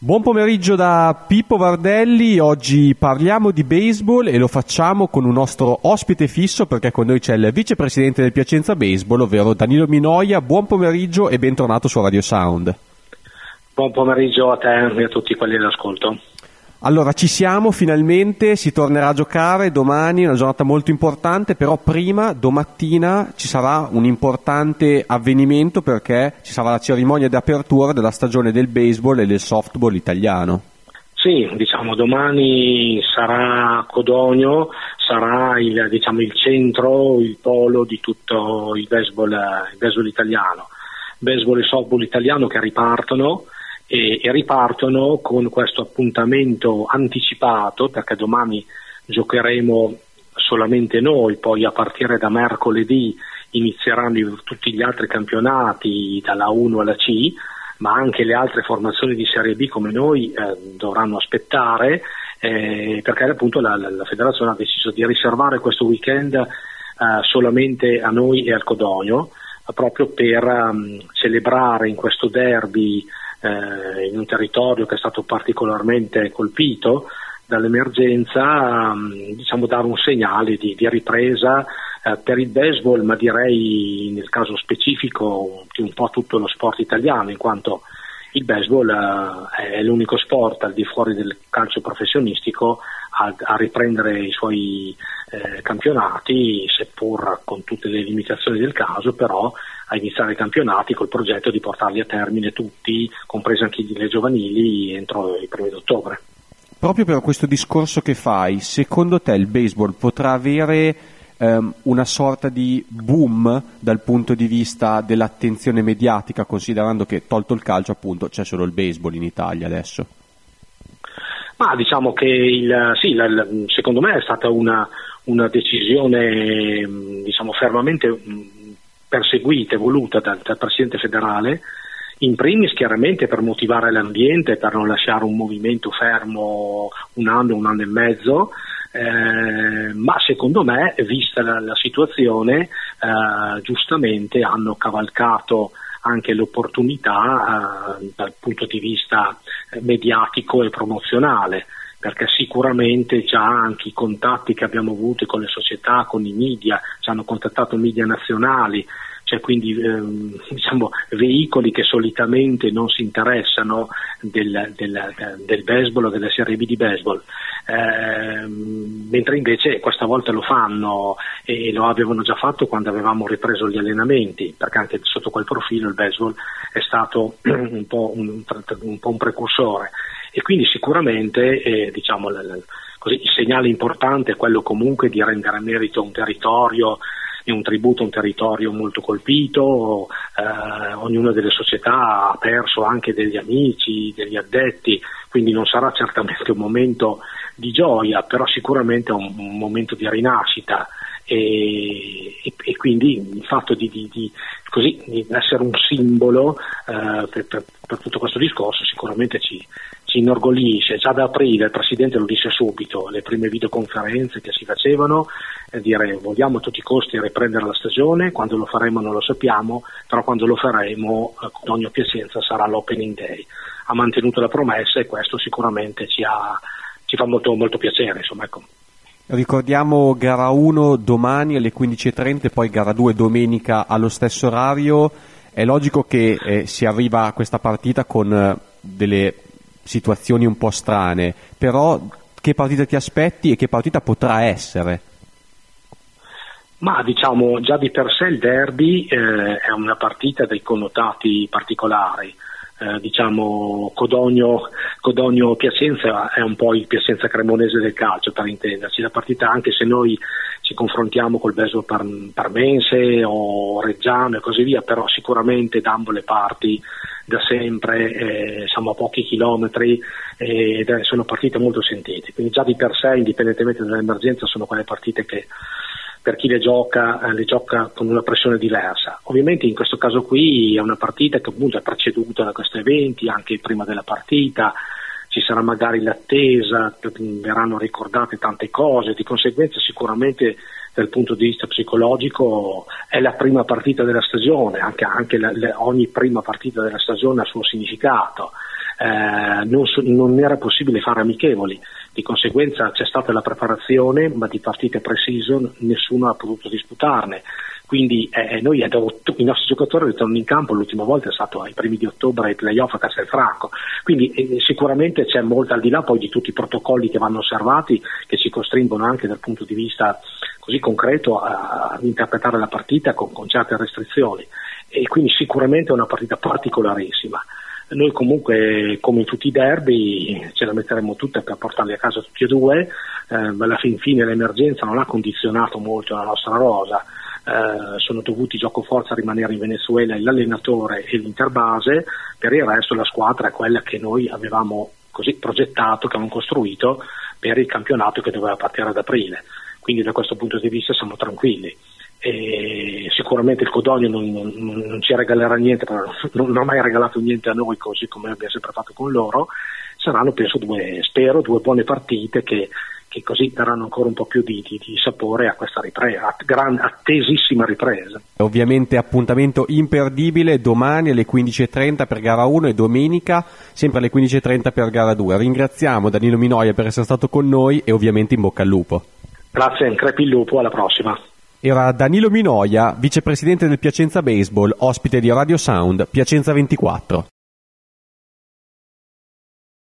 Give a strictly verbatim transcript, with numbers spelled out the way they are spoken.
Buon pomeriggio da Pippo Vardelli, oggi parliamo di baseball e lo facciamo con un nostro ospite fisso perché con noi c'è il vicepresidente del Piacenza Baseball, ovvero Danilo Minoia. Buon pomeriggio e bentornato su Radio Sound. Buon pomeriggio a te e a tutti quelli all'ascolto. Allora, ci siamo finalmente, si tornerà a giocare domani, una giornata molto importante, però prima, domattina, ci sarà un importante avvenimento perché ci sarà la cerimonia di apertura della stagione del baseball e del softball italiano. Sì, diciamo domani sarà Codogno, sarà il, diciamo, il centro, il polo di tutto il baseball, il baseball italiano. Baseball e softball italiano che ripartono. E, e ripartono con questo appuntamento anticipato, perché domani giocheremo solamente noi, poi a partire da mercoledì inizieranno tutti gli altri campionati dalla uno alla C, ma anche le altre formazioni di Serie B come noi eh, dovranno aspettare, eh, perché appunto la, la, la federazione ha deciso di riservare questo weekend eh, solamente a noi e al Codogno, eh, proprio per um, celebrare in questo derby Eh, in un territorio che è stato particolarmente colpito dall'emergenza, um, diciamo dare un segnale di, di ripresa eh, per il baseball, ma direi nel caso specifico di un po' tutto lo sport italiano, in quanto il baseball eh, è l'unico sport al di fuori del calcio professionistico a, a riprendere i suoi eh, campionati, seppur con tutte le limitazioni del caso, però a iniziare i campionati col progetto di portarli a termine tutti, compresi anche le giovanili, entro i primi d'ottobre. Proprio per questo discorso che fai, secondo te il baseball potrà avere um, una sorta di boom dal punto di vista dell'attenzione mediatica, considerando che, tolto il calcio appunto, c'è solo il baseball in Italia adesso? Ma diciamo che il, sì, la, la, secondo me è stata una, una decisione diciamo fermamente perseguita e voluta dal, dal Presidente federale, in primis chiaramente per motivare l'ambiente, per non lasciare un movimento fermo un anno, un anno e mezzo, eh, ma secondo me, vista la, la situazione, eh, giustamente hanno cavalcato anche l'opportunità eh, dal punto di vista mediatico e promozionale, perché sicuramente già anche i contatti che abbiamo avuto con le società, con i media, ci hanno contattato media nazionali, cioè quindi ehm, diciamo veicoli che solitamente non si interessano del, del, del baseball o della Serie B di baseball, ehm, mentre invece questa volta lo fanno e lo avevano già fatto quando avevamo ripreso gli allenamenti, perché anche sotto quel profilo il baseball è stato un po' un, un, po' un precursore. E quindi sicuramente eh, diciamo, l- l- così, il segnale importante è quello comunque di rendere merito a un territorio e un tributo a un territorio molto colpito, eh, ognuna delle società ha perso anche degli amici, degli addetti, quindi non sarà certamente un momento di gioia, però sicuramente un, un momento di rinascita. E, e, e quindi il fatto di, di, di, così, di essere un simbolo eh, per, per, per tutto questo discorso sicuramente ci, ci inorgoglisce. Già da aprile il Presidente lo disse subito, le prime videoconferenze che si facevano, eh, dire vogliamo a tutti i costi riprendere la stagione, quando lo faremo non lo sappiamo, però quando lo faremo eh, con ogni Piacenza sarà l'opening day. Ha mantenuto la promessa e questo sicuramente ci, ha, ci fa molto, molto piacere, insomma, ecco. Ricordiamo gara uno domani alle quindici e trenta e poi gara due domenica allo stesso orario. È logico che eh, si arriva a questa partita con eh, delle situazioni un po' strane, però che partita ti aspetti e che partita potrà essere? Ma diciamo già di per sé il derby eh, è una partita dai connotati particolari. Eh, diciamo Codogno, Codogno Piacenza è un po' il Piacenza cremonese del calcio, per intenderci. La partita, anche se noi ci confrontiamo col baseball par- parmense o reggiano e così via, però sicuramente da ambo le parti da sempre eh, siamo a pochi chilometri ed eh, sono partite molto sentite, quindi già di per sé, indipendentemente dall'emergenza, sono quelle partite che per chi le gioca, eh, le gioca con una pressione diversa. Ovviamente in questo caso qui è una partita che appunto è preceduta da questi eventi, anche prima della partita ci sarà magari l'attesa, verranno ricordate tante cose, di conseguenza sicuramente dal punto di vista psicologico è la prima partita della stagione, anche, anche la, la, ogni prima partita della stagione ha il suo significato. eh, non, so, non era possibile fare amichevoli, di conseguenza c'è stata la preparazione, ma di partite pre-season nessuno ha potuto disputarne. Quindi eh, noi i nostri giocatori ritornano in campo, l'ultima volta è stato ai primi di ottobre ai playoff a Castelfranco, quindi eh, sicuramente c'è molto, al di là poi di tutti i protocolli che vanno osservati, che ci costringono anche dal punto di vista così concreto a, a interpretare la partita con, con certe restrizioni, e quindi sicuramente è una partita particolarissima. Noi comunque, come in tutti i derby, ce la metteremo tutte per portarli a casa tutti e due, eh, alla fin fine l'emergenza non ha condizionato molto la nostra rosa. Uh, sono dovuti gioco forza a rimanere in Venezuela l'allenatore e l'interbase, per il resto la squadra è quella che noi avevamo così progettato, che avevamo costruito per il campionato che doveva partire ad aprile, quindi da questo punto di vista siamo tranquilli. E sicuramente il Codogno non, non, non ci regalerà niente, però non, non ha mai regalato niente a noi, così come abbiamo sempre fatto con loro. Saranno, penso, due, spero, due buone partite che che così daranno ancora un po' più di, di, di sapore a questa ripresa, a gran, attesissima ripresa. Ovviamente appuntamento imperdibile domani alle quindici e trenta per gara uno e domenica sempre alle quindici e trenta per gara due. Ringraziamo Danilo Minoia per essere stato con noi e ovviamente in bocca al lupo. Grazie, in crepi il lupo, alla prossima. Era Danilo Minoia, vicepresidente del Piacenza Baseball, ospite di Radio Sound, Piacenza ventiquattro.